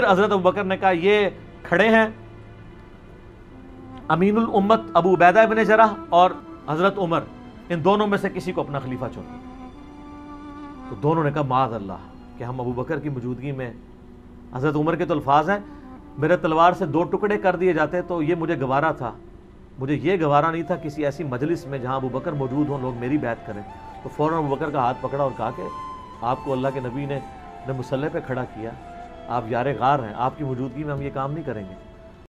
फिर हज़रत अबू बकर ने कहा ये खड़े हैं अमीनुल उम्मत अबू उबैदा इब्न जराह और हज़रत उमर, इन दोनों में से किसी को अपना खलीफा चुन। तो दोनों ने कहा माज़ अल्लाह कि हम अबू बकर की मौजूदगी में, हज़रत उमर के तो अल्फाज हैं मेरे तलवार से 2 टुकड़े कर दिए जाते तो ये मुझे गवारा था, मुझे ये गवारा नहीं था किसी ऐसी मजलिस में जहाँ अबू बकर मौजूद हों, लोग मेरी बैत करें। तो फ़ौरन अबू बकर का हाथ पकड़ा और कहा कि आपको अल्लाह के नबी ने मुसल्ले पे खड़ा किया, आप यार गार हैं, आपकी मौजूदगी में हम ये काम नहीं करेंगे।